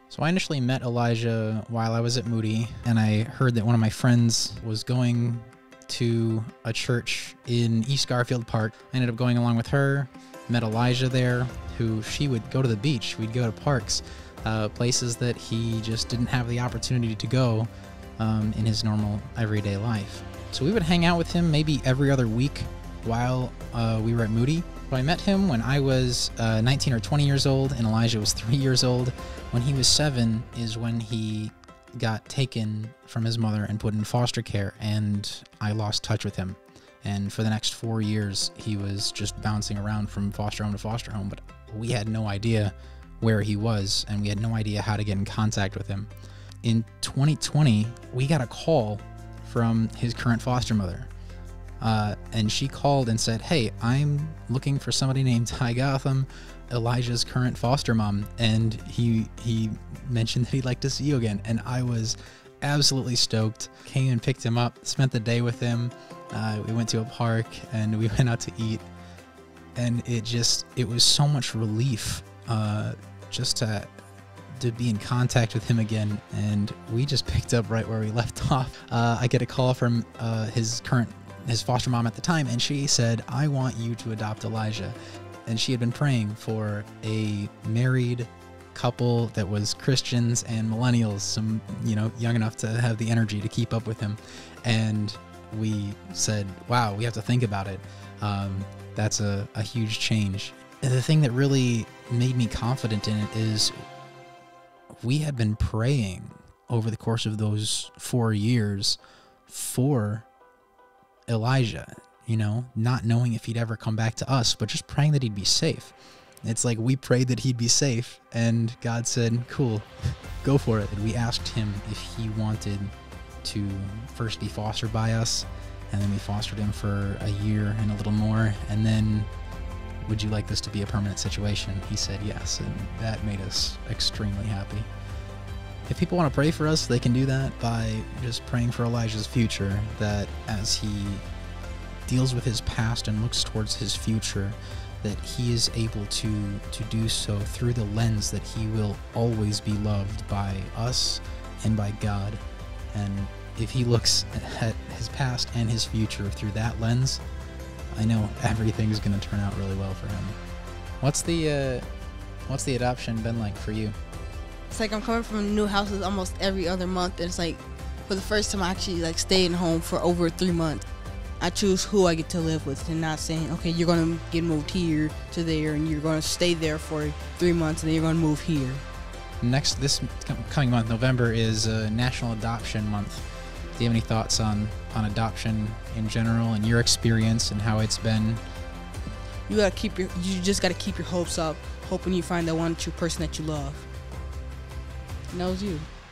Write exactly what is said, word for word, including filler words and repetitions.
So I initially met Elijah while I was at Moody, and I heard that one of my friends was going to a church in East Garfield Park. I ended up going along with her, met Elijah there, who she would go to the beach. We'd go to parks, uh, places that he just didn't have the opportunity to go um, in his normal everyday life. So we would hang out with him maybe every other week while uh, we were at Moody. So I met him when I was uh, nineteen or twenty years old, and Elijah was three years old. When he was seven is when he got taken from his mother and put in foster care, and I lost touch with him. And for the next four years, he was just bouncing around from foster home to foster home, but we had no idea where he was, and we had no idea how to get in contact with him. In twenty twenty, we got a call from his current foster mother. Uh, and she called and said, "Hey, I'm looking for somebody named Ty Gotham, Elijah's current foster mom, and he he mentioned that he'd like to see you again." And I was absolutely stoked. Came and picked him up, spent the day with him. Uh, we went to a park and we went out to eat, and it just it was so much relief uh, just to to be in contact with him again. And we just picked up right where we left off. Uh, I get a call from uh, his current his foster mom at the time, and she said, "I want you to adopt Elijah." And she had been praying for a married couple that was Christians and millennials, some, you know, young enough to have the energy to keep up with him. And we said, wow, we have to think about it. Um, that's a, a huge change. And the thing that really made me confident in it is we had been praying over the course of those four years for Elijah, you know, not knowing if he'd ever come back to us, but just praying that he'd be safe. It's like we prayed that he'd be safe, and God said, cool, go for it. And we asked him if he wanted to first be fostered by us, and then we fostered him for a year and a little more, and then, would you like this to be a permanent situation? He said yes, and that made us extremely happy. If people want to pray for us, they can do that by just praying for Elijah's future, that as he deals with his past and looks towards his future, that he is able to to do so through the lens that he will always be loved by us and by God. And if he looks at his past and his future through that lens, I know everything's going to turn out really well for him. What's the uh, what's the adoption been like for you? It's like I'm coming from new houses almost every other month, and it's like for the first time I actually like staying home for over three months. I choose who I get to live with, and not saying, okay, you're going to get moved here to there, and you're going to stay there for three months, and then you're going to move here. Next, this coming month, November, is uh, National Adoption Month. Do you have any thoughts on, on adoption in general and your experience and how it's been? You gotta keep your, you just got to keep your hopes up, hoping you find that one true person that you love. And that was you.